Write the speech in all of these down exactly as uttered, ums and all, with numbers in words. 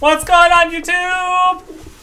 What's going on, YouTube?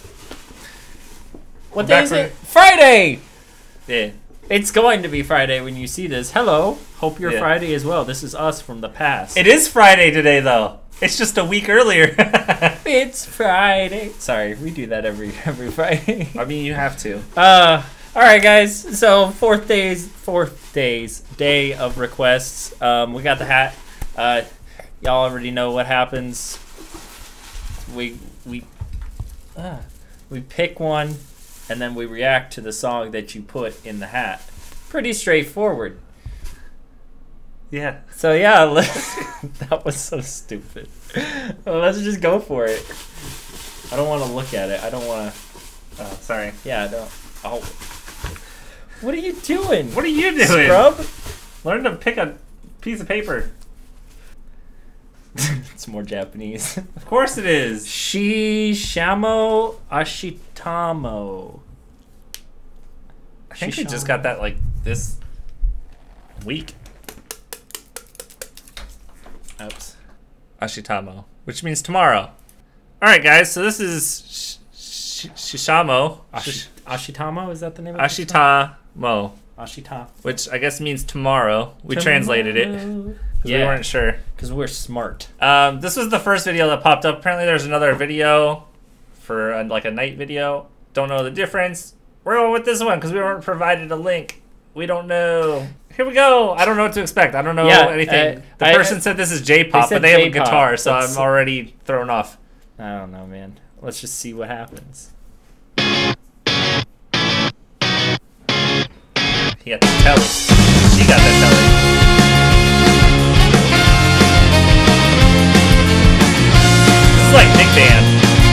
What day is it? Friday! Yeah. It's going to be Friday when you see this. Hello. Hope you're Yeah. Friday as well. This is us from the past. It is Friday today, though. It's just a week earlier. It's Friday. Sorry, we do that every every Friday. I mean, you have to. Uh, all right, guys. So fourth days, fourth days, day of requests. Um, we got the hat. Uh, y'all already know what happens. We we uh, we pick one, and then we react to the song that you put in the hat. Pretty straightforward. Yeah. So yeah, let's, that was so stupid. Well, let's just go for it. I don't want to look at it. I don't want to. Oh, sorry. Yeah, I don't. Oh. What are you doing? What are you doing? Scrub? Learn to pick a piece of paper. It's more Japanese. Of course it is. Shishamo Ashitamo. I think we just Shishamo. got that like this week. Oops. Ashitamo, which means tomorrow. All right, guys. So this is sh- sh- Shishamo. Ashi- Ashitamo, is that the name of the song? Ashitamo, Ashita. which I guess means tomorrow. We translated it because we Yeah. weren't sure. Because we're smart. Um, this was the first video that popped up. Apparently, there's another video for a, like a night video. Don't know the difference. We're going with this one because we weren't provided a link. We don't know. Here we go. I don't know what to expect. I don't know Yeah, anything. uh, the I- person said this is J-pop, they but said they have a J-pop. guitar, so That's- I'm already thrown off. I don't know, man. Let's just see what happens. He got the telly. She got the telly. This is like Big Band.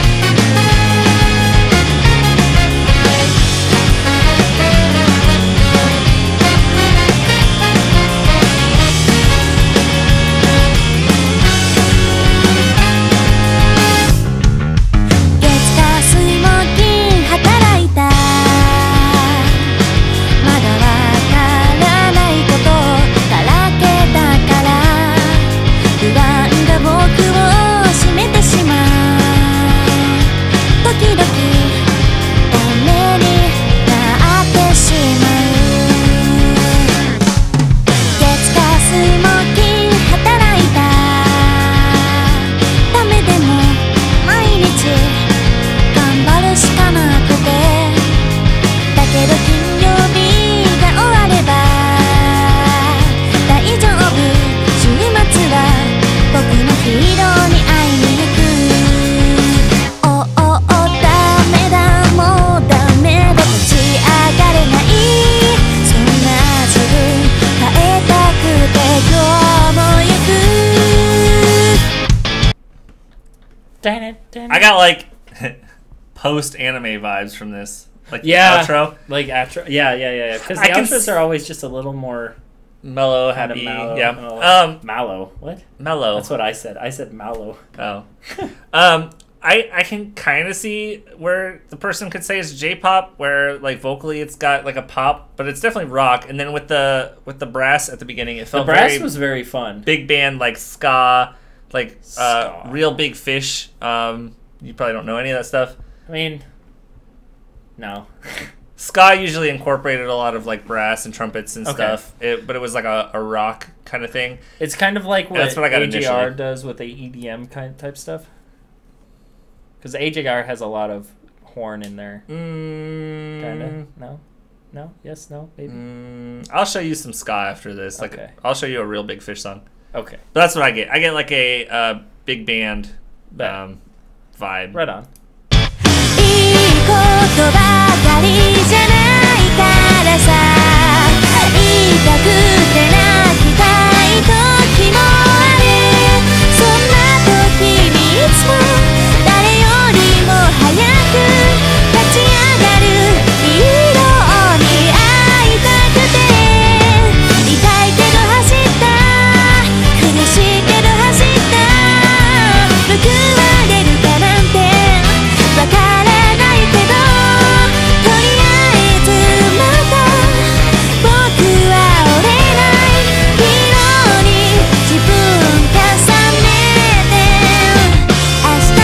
I got like post anime vibes from this, like Yeah. the outro, Like outro. Yeah, yeah, yeah, yeah. Because the I can outros s- are always just a little more mellow, kind of happy, mallow. yeah, Oh, um, mallow. What? mellow. That's what I said. I said mallow. Oh, um, I I can kind of see where the person could say it's J-pop, where like vocally it's got like a pop, but it's definitely rock. And then with the with the brass at the beginning, it The felt brass very was very fun. big band, like ska, like uh, Ska. Real Big Fish. Um, you probably don't know any of that stuff. I mean, no. Ska usually incorporated a lot of like brass and trumpets and Okay. stuff, it, but it was like a, a rock kind of thing. It's kind of like what, That's what I got A J R initially. does with the E D M kind type stuff. Because A J R has a lot of horn in there. Mm, Kind of. No? No? Yes? No? Maybe? Mm, I'll show you some ska after this. Like, Okay. I'll show you a Real Big Fish song. Okay. But that's what I get. I get like a uh, big band Bet. um, vibe. Right on. いいことばかりじゃないからさ言いたくて泣きたい時もあるそんな時にいつも誰よりも早く立ち上がるヒーローに会いたくて痛いけど走った苦しいけど走った報われるかなんてわからないけどとりあえずまた僕は折れないヒーローに自分重ねて明日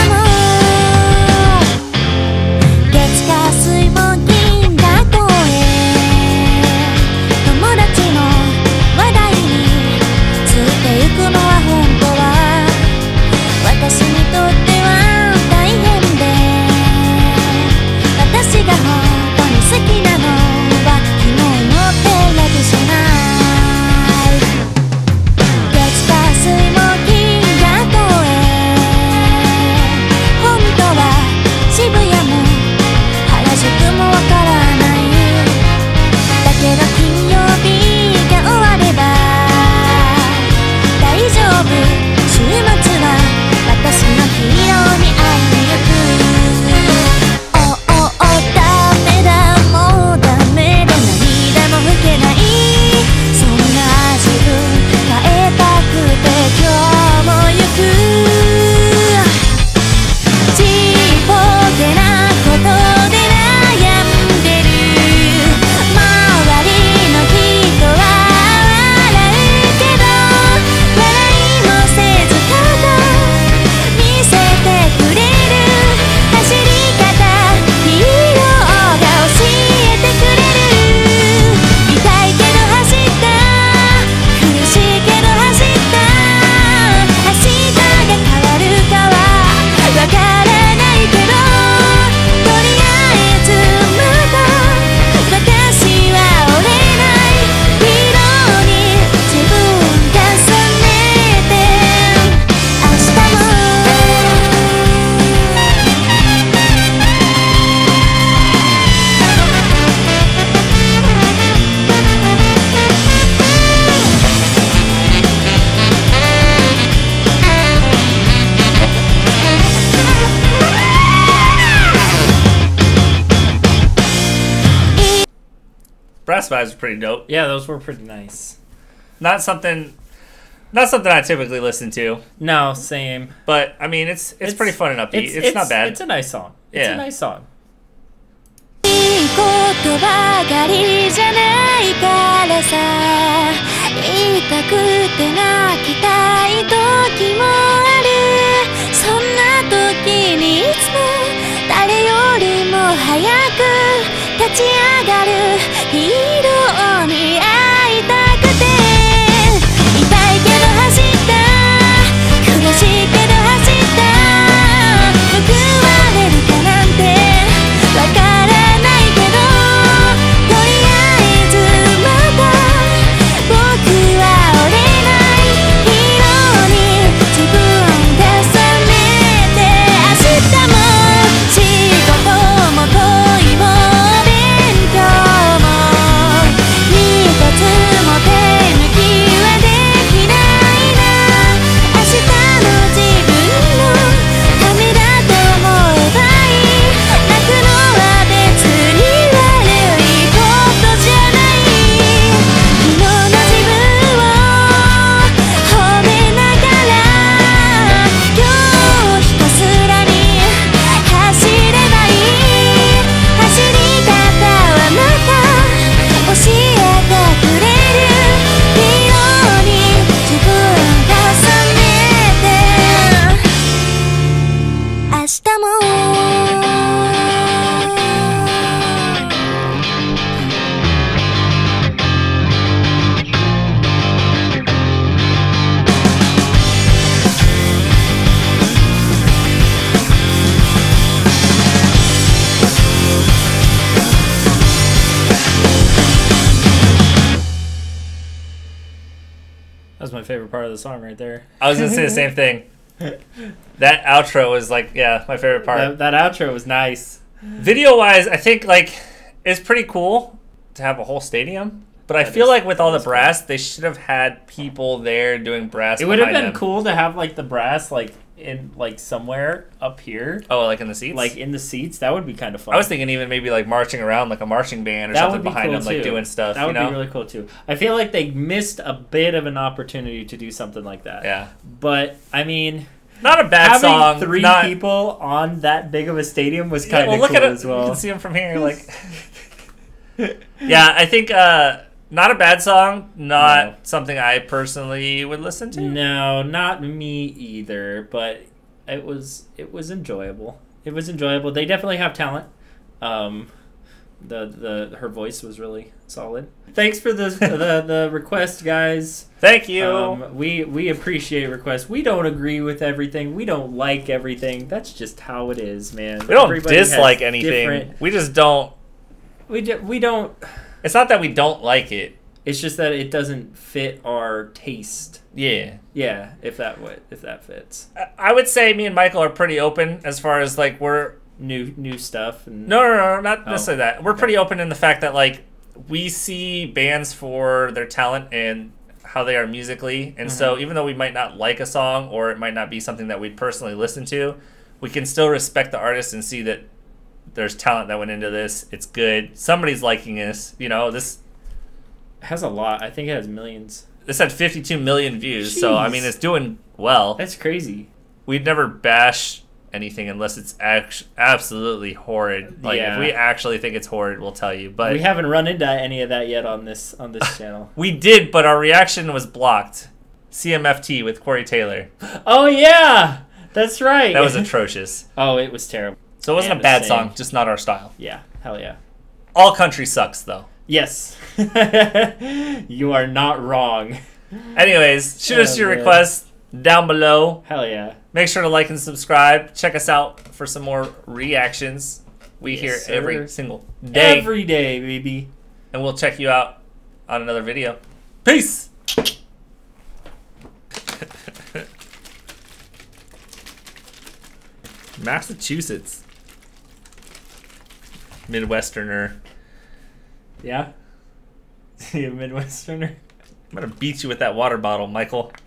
Blast vibes are pretty dope. Yeah, those were pretty nice. Not something, not something I typically listen to. No, same. But I mean, it's it's, It's- pretty fun and upbeat. It's, not bad. It's a nice song. It's Yeah. a nice song. いいことばかりじゃないからさ言いたくて泣きたい時もあるそんな時にいつも誰よりも早く立ち上がるヒーローに会いたくて痛いけど走った苦しいけど走った報われるかなんてわからないけどとりあえずまだ僕は折れないヒーローに自分重ねて明日も仕事も恋も勉強も一つも手抜きはできないな明日の自分のためだと思えばいい泣くのは別に悪いことじゃない昨日の自分を褒めながら今日ひたすらに走ればいい走り方はまた教えてくれるヒーローに自分重ねて明日も That's my favorite part of the song right there. I was gonna say the same thing. That outro was like, yeah, my favorite part. That, that outro was nice. Video wise, I think like it's pretty cool to have a whole stadium. But I That feel is- like with all that the is cool. brass, they should have had people there doing brass. It would have behind been them. cool to have like the brass like in like somewhere up here, Oh, like in the seats. like in the seats. That would be kind of fun. I was thinking even maybe like marching around like a marching band or that something would be behind cool them, like too. doing stuff. That would you know? be really cool too. I feel like they missed a bit of an opportunity to do something like that. Yeah, But I mean, not a bad having song. three not, people on that big of a stadium was Yeah, kind of well, look cool at it. as well. You can see them from here. Like, yeah, I think uh, not a bad song. Not No. something I personally would listen to. No, not me either. But it was it was enjoyable. It was enjoyable. They definitely have talent. Um, the the her voice was really solid. Thanks for the the, the request, guys. Thank you. Um, we we appreciate requests. We don't agree with everything. We don't like everything. That's just how it is, man. we don't Everybody has dislike anything. different- We just don't. We ju- we don't. It's not that we don't like it. It's just that it doesn't fit our taste. Yeah. Yeah, if that would if that fits. I- I would say me and Michael are pretty open as far as like we're New new stuff and no no no not Oh. necessarily that we're pretty open in the fact that like we see bands for their talent and how they are musically, and Mm-hmm. so even though we might not like a song or it might not be something that we'd personally listen to, we can still respect the artist and see that there's talent that went into this. It's good. Somebody's liking this. You know, this It has a lot. I think it has millions. this had fifty-two million views, so I Jeez. mean it's doing well. That's crazy. We'd never bash anything unless it's act- absolutely horrid. Like Yeah. if we actually think it's horrid, we'll tell you. But We haven't run into any of that yet on this on this channel. we did, but our reaction was blocked. C M F T with Corey Taylor. Oh yeah, that's right. That was atrocious. Oh, it was terrible. So it wasn't And a bad the song, same. just not our style. Yeah, hell yeah. All country sucks though. Yes, you are not wrong. Anyways, shoot us Oh, your man. requests down below. Hell yeah. Make sure to like and subscribe. Check us out for some more reactions. We Yes, hear sir. every single day. Every day, baby. And we'll check you out on another video. Peace! Massachusetts. Midwesterner. Yeah. You a Midwesterner? I'm gonna beat you with that water bottle, Michael.